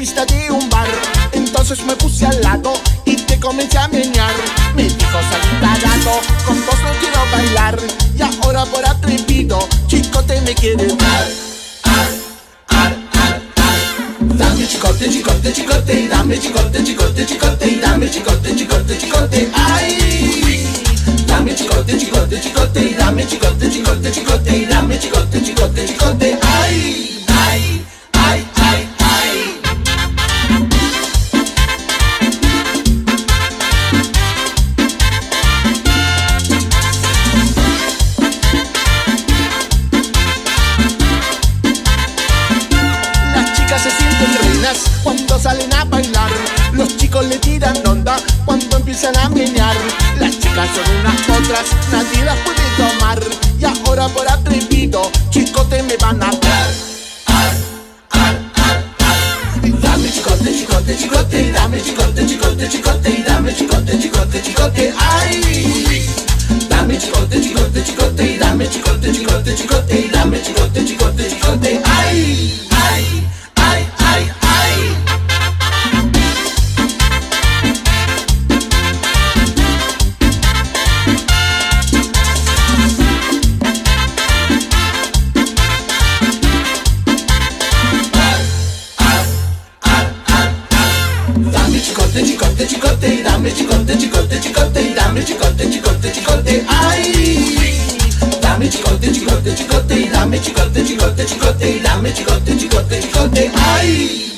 pista de un bar. Entonces me puse al lado y te comencé a menear. Me dijo salí tarado, con vos no quiero bailar. Y ahora por atrevido, chicote me quiere dar. Dame chicote, chicote, chicote, dame chicote, chicote, chicote, dame chicote, chicote, chicote, ay. Dame chicote, chicote, chicote, dame chicote, chicote, chicote, dame chicote, chicote, chicote, ay, ay, ay, ay, ay. Las chicas se sienten reinas cuando salen a bailar. Los chicos le tiran onda cuando empiezan a menear. Las chicas son unas potras, nadie las puede tomar. Y ahora por atrevido, chicote me van a dar. Dame chicote, chicote, chicote, dame chicote, chicote, chicote, dame chicote, chicote, chicote, ay. Dame chicote, chicote, chicote, dame chicote, chicote, chicote, dame chicote, chicote, chicote, ay, ay, ay, ay, ay. Chicote, chicote, chicote, dame chicote, chicote, chicote, dame chicote, chicote, chicote, ay. Dame chicote, chicote, chicote, dame chicote, chicote, chicote, dame chicote, chicote, chicote, ay.